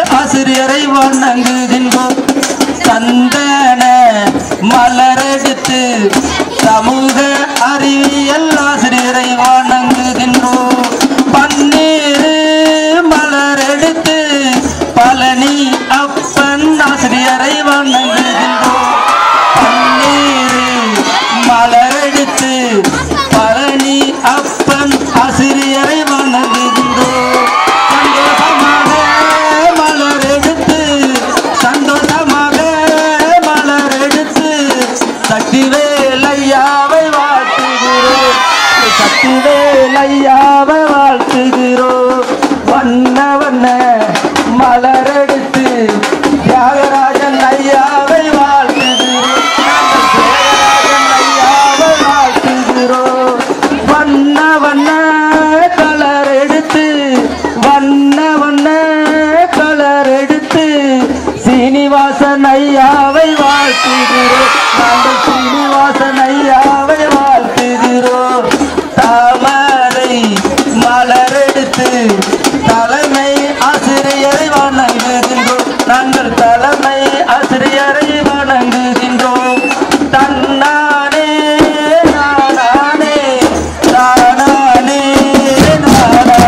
ஆசிரியரை வணங்குகின்றோம். சந்தன மலரெடுத்து சமூக அறிவியல் ஆசிரியரை வணங்குகின்றோம். பன்னீர் மலரெடுத்து பழனி அப்பன் ஆசிரியரை வணங்குகின்றோம். பன்னீர் மலரெடுத்து பழனி அப்பன் ஆசிரியரை வணங்குகின்றோம். சந்தோஷமாக மலரெடுத்து சந்தோஷமாக மலரெடுத்து சக்திவேலையாவை வாழ்த்துகிறோம். சக்திவேலையாவை வாழ்த்துகிறோம். வண்ண வண்ண மலரெடுத்து தியாகராஜன் ஐயாவை வாழ்த்துகிறோம். தியாகராஜன் ஐயாவை வாழ்த்துகிறோம். வண்ண வண்ண கலர் எடுத்து வண்ண வண்ண கலர் எடுத்து சீனிவாசன் ஐயாவை வாழ்த்துகிறோம். நாங்கள் சீனிவாசன் ஐயாவை வாழ்த்துகிறோம். தாமரை மலரெடுத்து தலைமை ஆசிரியரை வணங்குகின்றோம். நாங்கள் தலைமை ஆசிரியரை வணங்குகின்றோம். தன்னானே நானே நானே நானே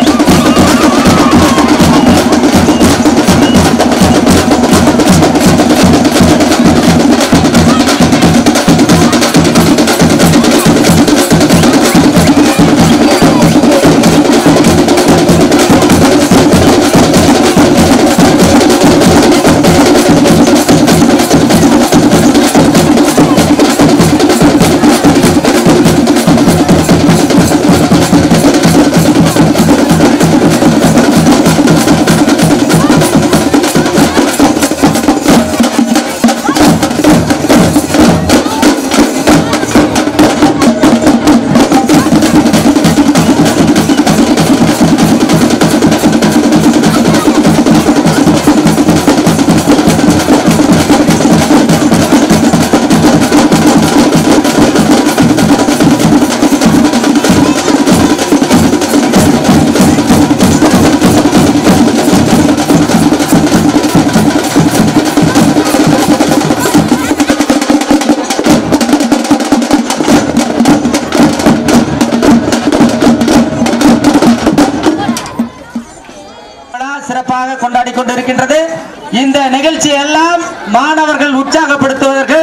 சிறப்பாக கொண்டாடி கொண்டிருக்கின்றது. இந்த நிகழ்ச்சி எல்லாம் மாணவர்கள் உற்சாகப்படுத்துவதற்கு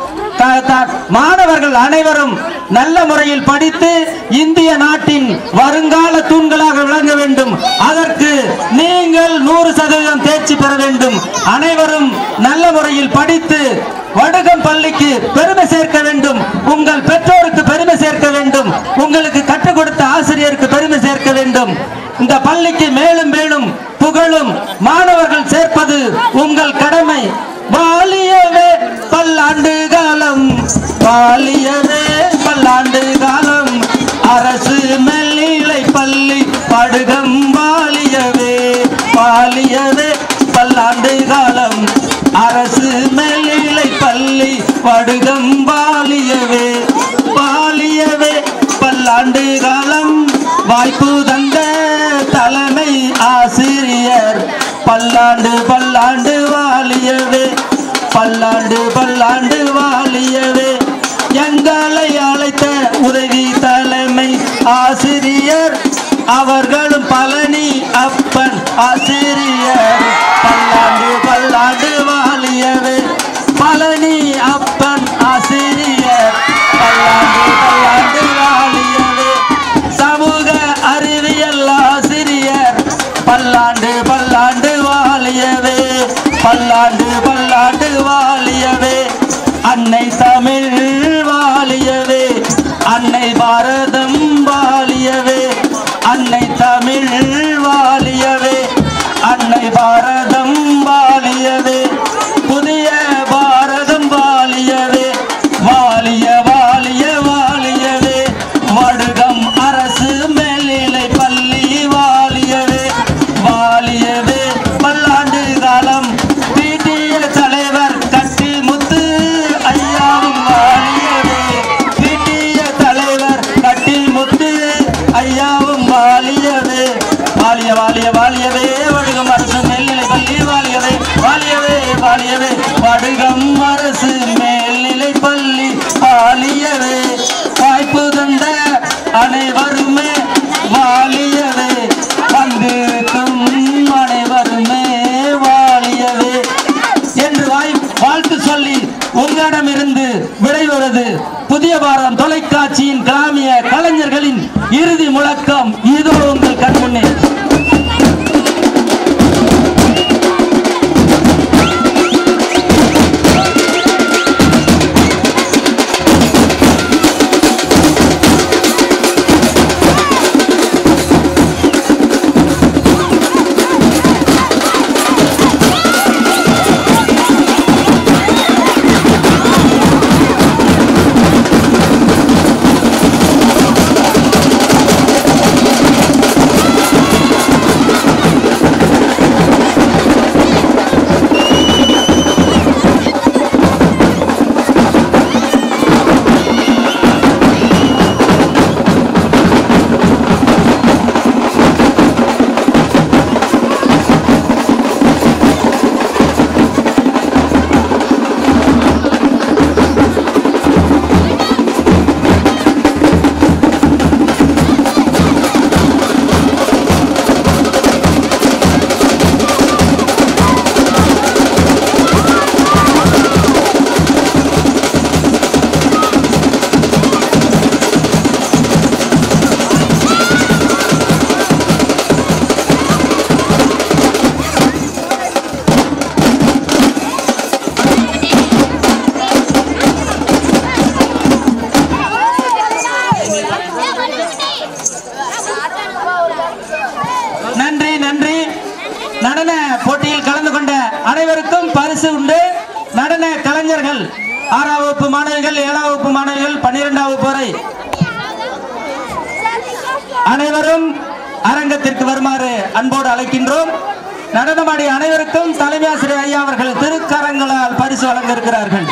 மாணவர்கள் அனைவரும் நல்ல முறையில் படித்து இந்திய நாட்டின் வருங்கால தூண்களாக விளங்க வேண்டும். அதற்கு நீங்கள் 100% தேர்ச்சி பெற வேண்டும். அனைவரும் நல்ல முறையில் படித்து வடுகம் பள்ளிக்கு பெருமை சேர்க்க வேண்டும். உங்கள் பெற்றோருக்கு பெருமை சேர்க்க வேண்டும். உங்களுக்கு கற்றுக் கொடுத்த ஆசிரியருக்கு பெருமை சேர்க்க வேண்டும். இந்த பள்ளிக்கு மேலும் மேலும் புகழும் மாணவர்கள் சேர்ப்பது உங்கள் கடமை. வாலியவே பல்லாண்டு காலம், வாலியவே பல்லாண்டு காலம், அரசு மேல்நிலை பள்ளி வடுகம் வாலியவே, வாலியவே பல்லாண்டு காலம், அரசு மேல்நிலை பள்ளி வடுகம் வாலியவே, வாலியவே பல்லாண்டு காலம். வாய்ப்பு தந்த தலைமை ஆசிரியர் பல்லாண்டு பல்லாண்டு வாலியவே, பல்லாண்டு பல்லாண்டு வாலியவே. எங்களை அழைத்த உதவி தலைமை ஆசிரியர் அவர்களும் பழனி அப்பன் ஆசிரியர் பல்லாண்டு பல்லாண்டு வாலியவே, பழனி அப்பன் ஆசிரியர் பல்லாண்டு பல்லாண்டு வாலியவே. சமூக அறிவியல் ஆசிரியர் பல்லாண்டு பல்லாண்டு வாலியவே, பல்லாண்டு பல்லாண்டு வாலியவே. அன்னை தமிழ் வாலியவே, அன்னை பாரதம் வாலியவே, அன்னை தமிழ் வாலியவே, அன்னை பாரதம் வாலியவே, புதிய பாரதம் வாலியவே, வாலிய வாலிய வாலியவே. வடுகம் அரசு மேல்நிலை பள்ளி வாலியவே, வாலியவே பல்லாண்டு காலம். பிடிய தலைவர் கட்டில் முத்து ஐயாவும் வாலியவே, பிடிய தலைவர் கட்டில் முத்து ஐயாவும் வாலியவே, வாலிய வாலிய வாலியவே. வடுகம் அரசு மேல்நிலை பள்ளி வடுகம் அரசு மேல்நிலை பள்ளி வாழியவே, வாய்ப்பு தந்த அனைவருமே வாழியவே, வந்திருக்கும் அனைவருமே வாழியவே என்று வாழ்த்து சொல்லி உங்களிடமிருந்து விடைபெறுவது புதிய பாரதம் தொலைக்காட்சியின் கிராமிய கலைஞர்களின் இறுதி முழக்கம். இதோ உங்கள் கண்முன்னே. நடன போட்டியில் கலந்து கொண்ட அனைவருக்கும் பரிசு உண்டு. நடன கலைஞர்கள் 6ஆம் வகுப்பு மாணவிகள், 7ஆம் வகுப்பு மாணவிகள், 12ஆம் வகுப்பு வரை அனைவரும் அரங்கத்திற்கு வருமாறு அன்போடு அழைக்கின்றோம். நடனமாடிய அனைவருக்கும் தலைமை ஆசிரியர் ஐயா அவர்கள் திருக்கரங்களால் பரிசு வழங்க இருக்கிறார்கள்.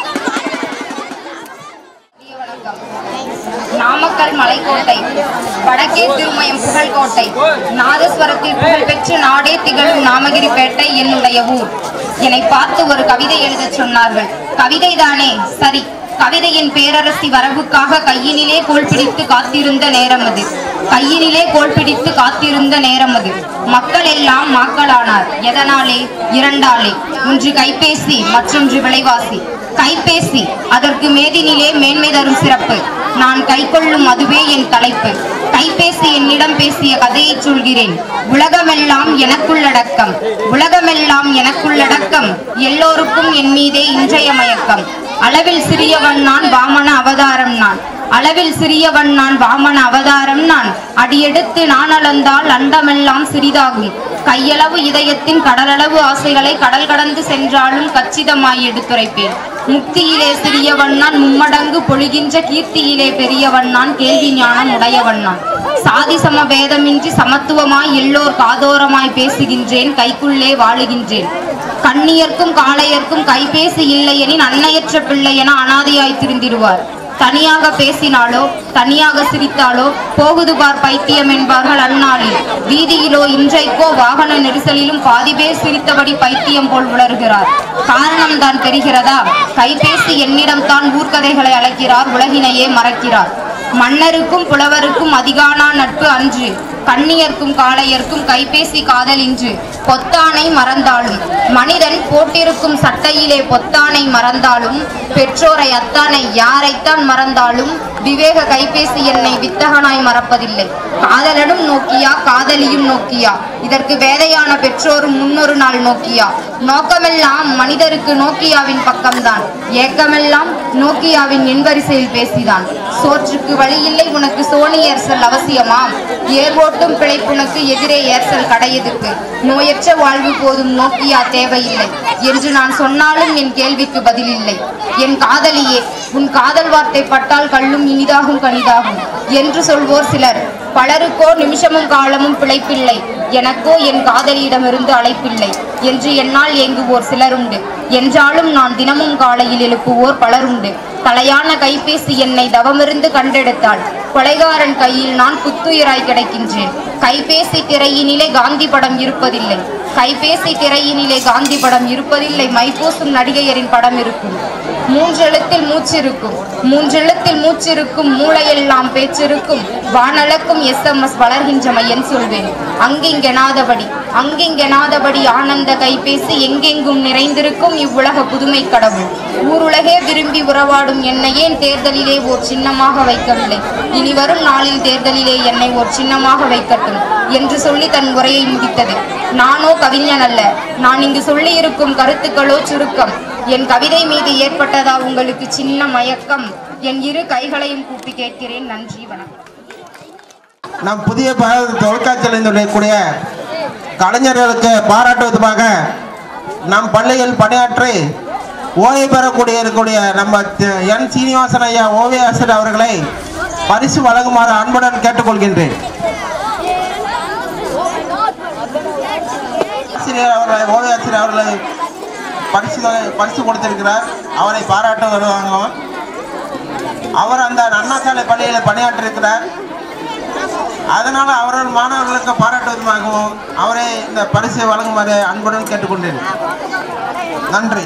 நாமக்கல் மலைக்கோட்டை, வடக்கே திருமயம் புகழ்கோட்டை, நாதஸ்வரத்தில் புகழ்பெற்று நாடே திகழும் நாமகிரிப்பேட்டை என்னுடைய ஊர். என்னை பார்த்து ஒரு கவிதை எழுத சொன்னார்கள். கவிதைதானே, சரி. கவிதையின் பேரரசி வரவுக்காக கையினிலே கோல் பிடித்து காத்திருந்த நேரம் அது. கையினிலே கோல் பிடித்து காத்திருந்த நேரம் அது. மக்கள் எல்லாம் மாக்களானார். எதனாலே? இரண்டாலே. ஒன்று கைபேசி, மற்றொன்று விலைவாசி. கைபேசி, அதற்கு மேதினிலே மேன்மை தரும் சிறப்பு. நான் கை கொள்ளும் அதுவே என் தலைப்பு. கைபேசி என்னிடம் பேசிய கதையை சொல்கிறேன். உலகமெல்லாம் எனக்குள்ளடக்கம், உலகமெல்லாம் எனக்குள்ளடக்கம், எல்லோருக்கும் என் மீதே இன்றைய மயக்கம். அளவில் சிறியவன் நான், வாமன அவதாரம் நான். அளவில் சிறியவன் நான், வாமன அவதாரம் நான். அடியெடுத்து நான் அளந்தால் அண்டமெல்லாம் சிறிதாகும். கையளவு இதயத்தின் கடலளவு ஆசைகளை கடல் கடந்து சென்றாலும் கச்சிதமாய் எடுத்துரைப்பேன். முக்தியிலே சிறியவன் நான், மும்மடங்கு பொழிகின்ற கீர்த்தியிலே பெரியவன் நான், கேள்வி ஞானம் உடையவன் நான். சாதி சம பேதமின்றி சமத்துவமாய் எல்லோர் காதோரமாய் பேசுகின்றேன், கைக்குள்ளே வாழுகின்றேன். கண்ணியர்க்கும் காளையர்க்கும் கைபேசி இல்லையெனின் அன்னையற்ற பிள்ளை என அனாதையாய் திருந்திடுவார். தனியாக பேசினாலோ தனியாக சிரித்தாலோ போகுது பார் பைத்தியம் என்பார்கள் அந்நாளில். வீதியிலோ இன்றைக்கோ வாகன நெரிசலிலும் பாதி பேர் சிரித்தபடி பைத்தியம் போல் உளறுகிறார். காரணம் தான் தெரிகிறதா? கைபேசி என்னிடம் தான் ஊர்க்கதைகளை அழைக்கிறார், உலகினையே மறக்கிறார். மன்னருக்கும் புலவருக்கும் அதிகானா நட்பு அன்று, கண்ணியர்க்கும் காளையர்க்கும் கைபேசி காதல் இன்று. பொத்தானை மறந்தாலும் மனிதன் போட்டிருக்கும் சட்டையிலே பொத்தானை மறந்தாலும், பெற்றோரை அத்தானை யாரைத்தான் மறந்தாலும் விவேக கைபேசி என்னை வித்தகனாய் மறப்பதில்லை. காதலனும் நோக்கியா, காதலியும் நோக்கியா, இதற்கு வேதையான பெற்றோரும் முன்னொரு நாள் நோக்கியா. நோக்கமெல்லாம் மனிதருக்கு நோக்கியாவின் பக்கம்தான், ஏக்கமெல்லாம் நோக்கியாவின் எண்வரிசையில் பேசிதான். சோற்றுக்கு வழியில்லை உனக்கு சோனி ஏர்செல் அவசியமாம், ஏர்வோட்டும் பிழைப்புனக்கு எதிரே ஏர்செல் கடையதுக்கு. நோயற்ற வாழ்வு போதும் நோக்கியா தேவையில்லை என்று நான் சொன்னாலும் என் கேள்விக்கு பதிலில்லை. என் காதலியே, உன் காதல் வார்த்தை பட்டால் கல்லும் இனிதாகும் கனிதாகும் என்று சொல்வோர் சிலர். பலருக்கோ நிமிஷமும் காலமும் பிழைப்பில்லை, எனக்கோ என் காதலியிடமிருந்து அழைப்பில்லை என்று என்னால் ஏங்குவோர் சிலருண்டு. என்றாலும் நான் தினமும் காலையில் எழுப்புவோர் பலருண்டு. தலையான கைபேசி என்னை தவமிருந்து கண்டெடுத்தாள். கொலைகாரன் கையில் நான் குத்துயிராய் கிடைக்கின்றேன். கைபேசி திரையினிலே காந்தி படம் இருப்பதில்லை, கைபேசி திரையினிலே காந்தி படம் இருப்பதில்லை, மைபூசும் நடிகையரின் படம் இருக்கும். மூன்றெழுத்தில் மூச்சிருக்கும், மூன்றெழுத்தில் மூச்சிருக்கும், மூளையெல்லாம் பேச்சிருக்கும், வானளக்கும் SMS வளர்கின்ற மையன் சொல்வேன். அங்கிங்கெனாதபடி அங்கிங்கெனாதபடி ஆனந்த கைபேசி எங்கெங்கும் நிறைந்திருக்கும் இவ்வுலக புதுமை கடவுள். ஊருலகே விரும்பி உறவாடும் என்னை ஏன் தேர்தலிலே ஓர் சின்னமாக வைக்கவில்லை? இனி வரும் நாளில் தேர்தலிலே என்னை ஓர் சின்னமாக வைக்கட்டும் என்று சொல்லி தன் உரையை முடித்தது. நானோ கவிஞன் அல்ல, நான் இங்கு சொல்லியிருக்கும் கருத்துக்களோ சுருக்கம். என் கவிதை மீது ஏற்பட்டதா உங்களுக்கு சின்ன மயக்கம்? என் இரு கைகளையும் கூப்பி கேட்கிறேன். நன்றி, வணக்கம். நம் புதிய தொலைக்காட்சியில் கூடிய கலைஞர்களுக்கு பாராட்டு விதமாக நம் பள்ளியில் பணியாற்றி ஓய்வு பெறக்கூடிய நம்ம என் சீனிவாசன் ஐயா ஓவியாசிரியர் அவர்களை பரிசு வழங்குமாறு அன்புடன் கேட்டுக்கொள்கின்றேன். ஓவியாசிரியர் அவர்களை பரிசு கொடுத்திருக்கிறார். அவரை பாராட்ட வருவாங்க. அவர் அந்த அண்ணா சாலை பள்ளியில் பணியாற்றிருக்கிறார். அதனால அவர்கள் மாணவர்களுக்கு பாராட்டுவதற்காகவும் அவரை இந்த பரிசை வழங்குமாறு அன்புடன் கேட்டுக்கொண்டேன். நன்றி.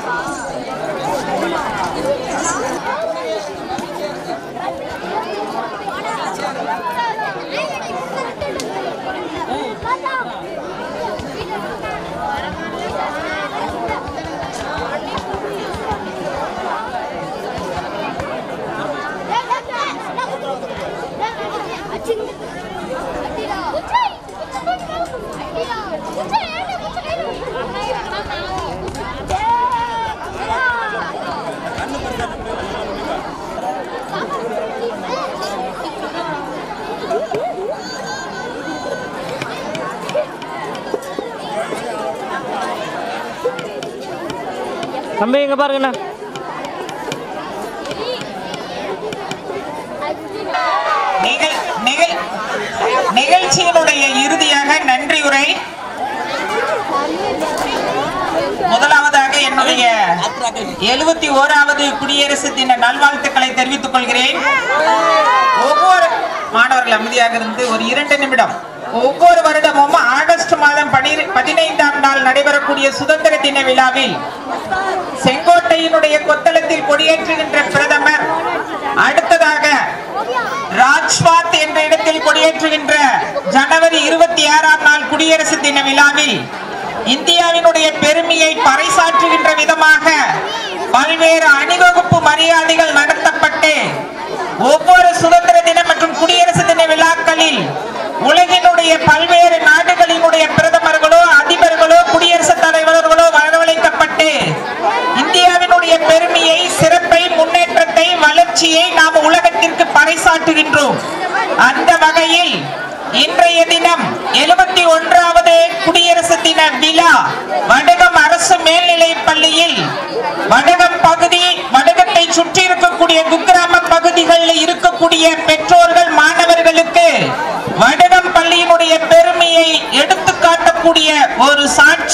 தம்பி இங்க பாருங்கண்ணா. நிகழ்ச்சியினுடைய இறுதியாக நன்றி உரை. முதலாவதாக என்னுடைய 71வது குடியரசு தின நல்வாழ்த்துக்களை தெரிவித்துக் கொள்கிறேன். ஒவ்வொரு மாணவர்கள் அமைதியாக இருந்து ஒரு 2 நிமிடம். ஒவ்வொரு வருடமும் ஆகஸ்ட் மாதம் 15ஆம் நாள் நடைபெறக்கூடிய சுதந்திர தின விழாவில் செங்கோட்டையினுடைய கொத்தளத்தில் கொடியேற்றுகின்ற பிரதமர், அடுத்ததாக ராஜ்பாத் என்ற இடத்தில் கொடியேற்றுகின்ற ஜனவரி 26ஆம் நாள் குடியரசு தின விழாவில் இந்தியாவினுடைய பெருமையை பறைசாற்றுகின்ற விதமாக பல்வேறு அணிவகுப்பு மரியாதைகள் நடத்தப்பட்டு ஒவ்வொரு சுதந்திர தினம் மற்றும் குடியரசு தின விழாக்களில் உலகினுடைய பல்வேறு நாடுகளினுடைய பிரதமர்களோ அதிபர்களோ குடியரசுத் தலைவர்களோ வரவழைக்கப்பட்டு இந்தியாவினுடைய பெருமையை, சிறப்பை, முன்னேற்றத்தை, வளர்ச்சியை நாம் உலகத்திற்கு பறைசாற்றுகின்றோம். அந்த வகையில் இன்றைய தினம் 71வது குடியரசு தின விழா வடுகம் அரசு மேல்நிலைப் பள்ளியில் வடுகம் பகுதி, வடுகத்தை சுற்றி இருக்கக்கூடிய குக்கிராம பகுதிகளில் இருக்கக்கூடிய பெற்றோர்கள், மாணவர்களுக்கு வடுகம் பள்ளியினுடைய பெருமையை எடுத்துக்காட்டக்கூடிய ஒரு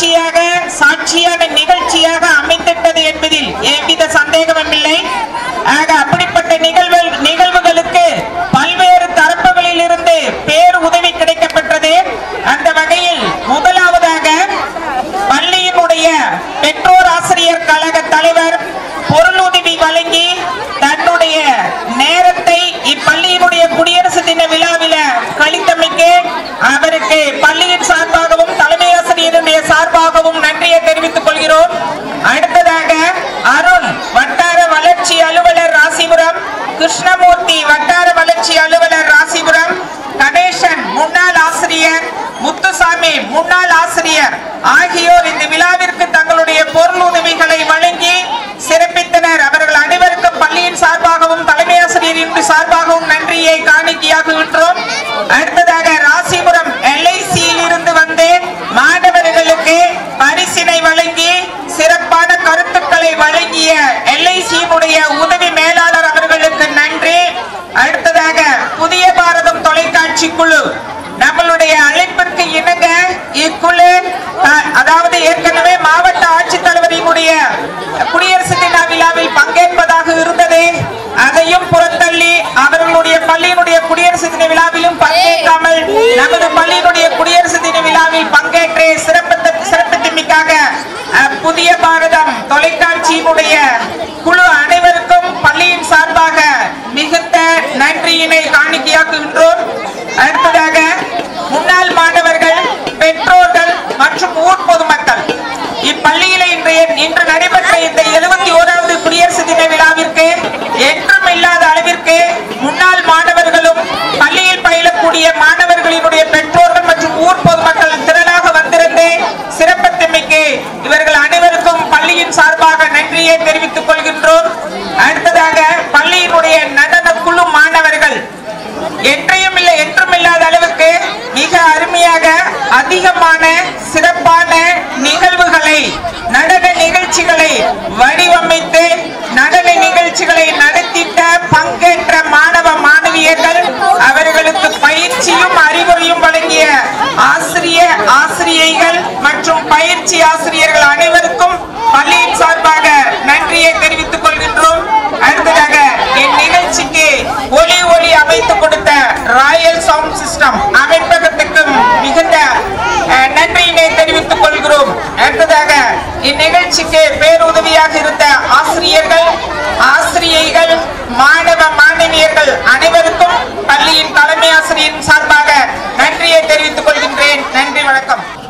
சாட்சியான நிகழ்ச்சியாக அமைந்திட்டது என்பதில் எவ்வித சந்தேகமும் இல்லை. ஆக அப்படிப்பட்ட நிகழ்வுகளுக்கு பல்வேறு தரப்புகளில் இருந்து பேர் உதவி கிடைக்கப்பெற்றது. அந்த வகையில் முதலாவதாக பள்ளியினுடைய பெற்றோர் ஆசிரியர் கழக தலைவர் பொருளுதவி வழங்கி தன்னுடைய நேரத்தை இப்பள்ளியினுடைய குடியரசு தின விழாவில் கழித்தமைக்கு அவருக்கு பள்ளியின் சார்பாகவும் தலைமை ஆசிரியருடைய சார்பாகவும் நன்றியை தெரிவித்துக் கொள்கிறோம். அடுத்ததாக அருண் வட்டார வளர்ச்சி அலுவலர் ராசிபுரம், கிருஷ்ணமூர்த்தி வட்டார வளர்ச்சி அலுவலர் ராசிபுரம், கணேசன் முன்னாள் ஆசிரியர், முத்துசாமி முன்னாள் ஆசிரியர் ஆகியோர் இந்த விழாவிற்கு தங்களுடைய பொருள் உதவிகளை வழங்கி சிறப்பித்தனர். அவர்கள் அனைவருக்கும் பள்ளியின் சார்பாகவும் தலைமை ஆசிரியரின் சார்பாகவும் நன்றியை காணிக்கையாக்குகின்றோம். அடுத்ததாக ராசிபுரம் LICயில் இருந்து வந்து மாணவர்களுக்கு பரிசினை வழங்கி சிறப்பான கருத்துக்களை வழங்கிய LICயினுடைய உதவி மேலாளர் அவர்களுக்கு நன்றி. அடுத்ததாக புதிய பாரதம் தொலைக்காட்சி குழு, நம்மளுடைய அழைப்பிற்கு இணங்க இக்குழு அதாவது ஏற்கனவே மாவட்ட ஆட்சித்தலைவரினுடைய குடியரசு தின விழாவில் பங்கேற்பதாக இருந்தது. அதையும் புறத்தள்ளி அவர்களுடைய பள்ளியினுடைய குடியரசு தின விழாவிலும் பங்கேற்காமல் நமது பள்ளியினுடைய குடியரசு தின விழாவில் பங்கேற்று சிறப்பு புதிய பாரதம் தொலைக்காட்சியினுடைய குழு அனைவருக்கும் பள்ளியின் சார்பாக மிகுந்த நன்றியினை காணிக்கையாக்குகின்றோம். அடுத்ததாக முன்னாள் மாணவர்கள், பெற்றோர்கள் மற்றும் ஊர் பொதுமக்கள் இப்பள்ளியில இன்று நடைபெற்ற இந்த 71வது குடியரசு தின விழாவிற்கு என்றும் இல்லாத அளவிற்கு முன்னாள் மாணவர்களும் பள்ளியில் பயிலக்கூடிய மாணவர்களினுடைய பெற்றோர்கள் மற்றும் ஊர் பொதுமக்கள் திரளாக வந்திருந்து சிறப்பித்தமைக்கு இவர்கள் அனைவருக்கும் பள்ளியின் சார்பாக நன்றியை தெரிவித்துக் கொள்கின்றோம். அடுத்ததாக பள்ளியினுடைய நடன குழு மாணவர்கள் என்றும் இல்லாத அளவுக்கு மிக அருமையாக அதிகமான சிறப்பான நிகழ்வுகளை, நடன நிகழ்ச்சிகளை வடிவமைத்து நடன நிகழ்ச்சிகளை நடத்திட்ட பங்கேற்ற மாணவ மாணவியர்கள், அவர்களுக்கு பயிற்சியும் அறிவுரையும் வழங்கிய ஆசிரியைகள் மற்றும் பயிற்சி ஆசிரியர்கள் அனைவருக்கும் பள்ளியின் சார்பாக நன்றியை தெரிவித்துக் கொள்கின்றோம். அடுத்ததாக இந்நிகழ்ச்சிக்கு ஒலி அமைத்துக் கொடுத்த ராயல் சவுண்ட் சிஸ்டம் அமைப்பகத்துக்கும் மிகுந்த நன்றியினை தெரிவித்துக் கொள்கிறோம். அடுத்ததாக இந்நிகழ்ச்சிக்கு பேருதவியாக இருந்த ஆசிரியர்கள், ஆசிரியைகள், மாணவ மாணவியர்கள் அனைவருக்கும் பள்ளியின் தலைமை ஆசிரியரின் சார்பாக நன்றியை தெரிவித்துக் கொள்கின்றேன். நன்றி, வணக்கம்.